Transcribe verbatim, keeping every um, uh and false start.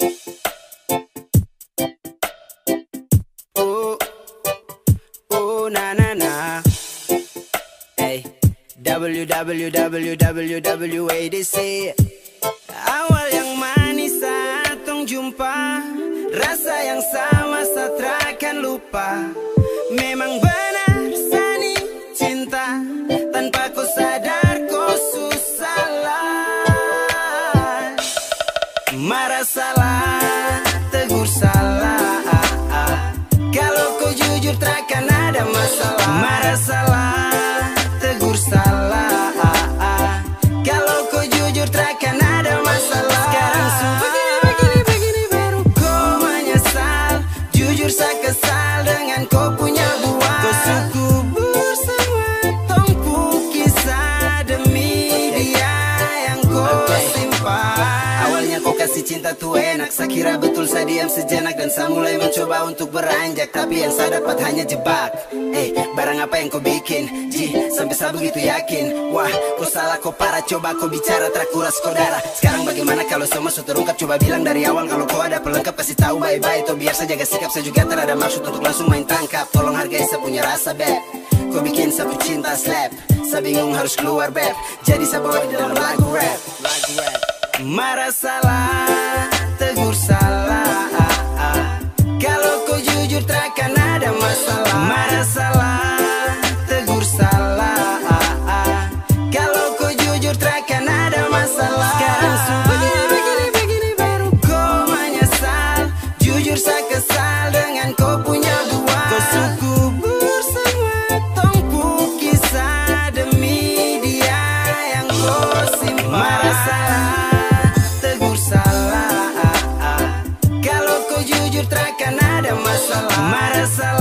Oh, oh, na na na. Hey, W W W W W A D C. Awal yang manis saat tong jumpa, rasa yang sama saat takkan lupa. Memang benar sani cinta, tanpa kau sadar kau susah lah. Marah salah, tegur salah. Kalau kau jujur takkan ada masalah. Marah salah, tegur salah. Kalau kau jujur takkan ada masalah. Sekarang sudah begini, begini, begini baru kau menyesal. Jujur saya kesal dengan kau punya buah. Kau suku bersama tongku kisah demi dia yang kau simpan. Awalnya kau kasih cinta tuh enak, saya kira betul saya diam sejenak dan saya mulai mencoba untuk beranjak, tapi yang saya dapat hanya jebak. Eh, barang apa yang kau bikin, Ji, sampai saya begitu yakin. Wah, kau salah, kau parah, coba kau bicara terakuras kau darah. Sekarang bagaimana kalau semua sudah terungkap, coba bilang dari awal. Kalau kau ada pelengkap kasih tahu bye-bye. Atau biar saya jaga sikap, saya juga tak ada maksud untuk langsung main tangkap. Tolong hargai saya punya rasa, beb. Kau bikin saya cinta slap, saya bingung harus keluar, beb. Jadi saya bawa di dalam lagu rap. Lagu rap. Marah salah, tegur salah. Kalau kau jujur takkan ada masalah. Marah salah, tegur salah. Kalau kau jujur takkan ada masalah. Sekarang sudah begini, begini, begini baru kau menyesal. Jujur saya kesal dengan kau punya buah. Kau suku bersama tongku kisah demi dia yang kau simpan. Marah salah, tegur salah. Kalau kau jujur takkan ada masalah. Marah salah.